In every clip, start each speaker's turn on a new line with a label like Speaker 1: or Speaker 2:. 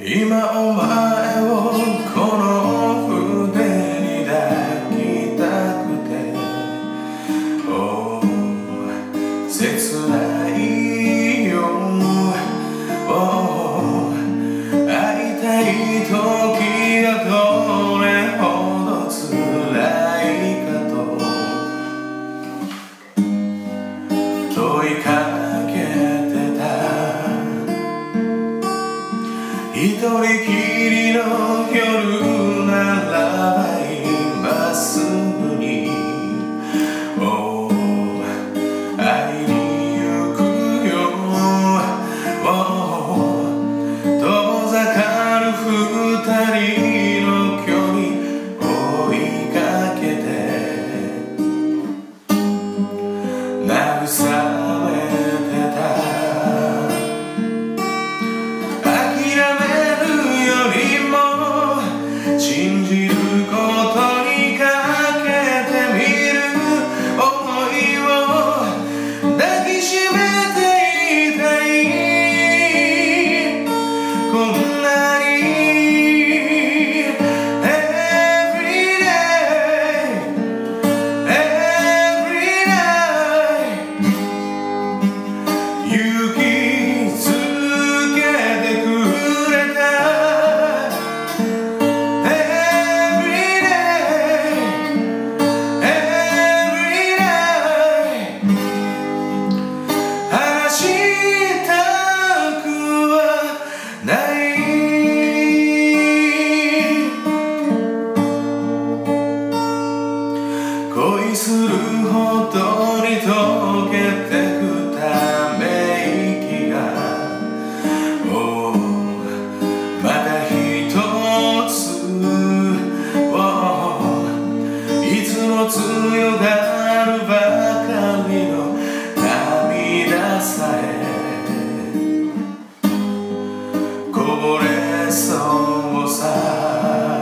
Speaker 1: 今お前をこの筆に抱きたくて、oh、切ないよ、oh、会いたい時がどれほど辛いかと問いかけてた。一人きりの夜ならば今すぐに、oh、会いに行くよ、oh、遠ざかる二人の距離追いかけて慰めてた。信じることにかけてみる想いを抱きしめていたい。こんなに Every day Every night 勇気づけてくれた。恋するほどに溶けてくため息が、oh、また一つ、oh、いつも強がるばかりの涙さえこぼれそうさ。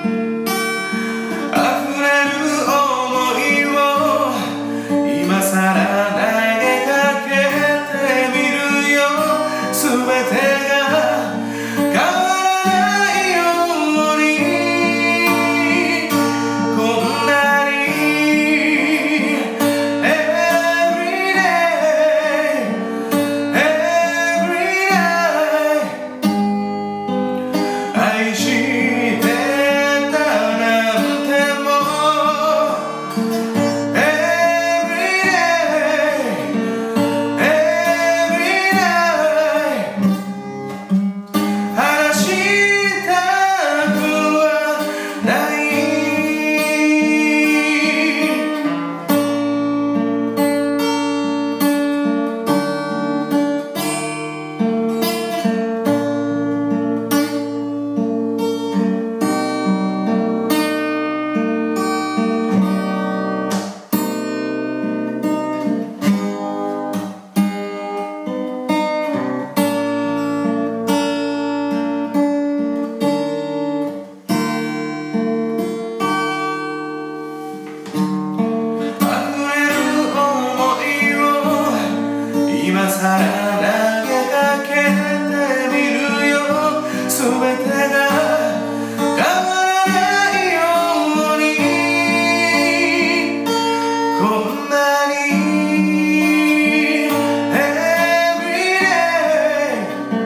Speaker 1: 今さら投げかけてみるよ、すべてが変わらないように。こんなに Every day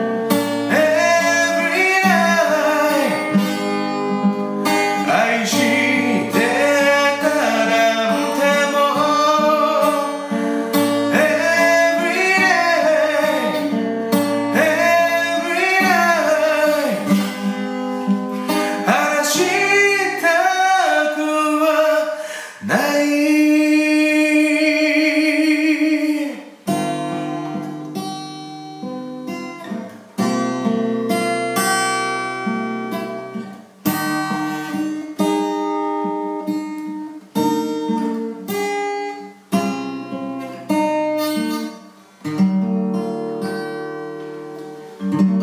Speaker 1: Every night 愛してたなんても
Speaker 2: う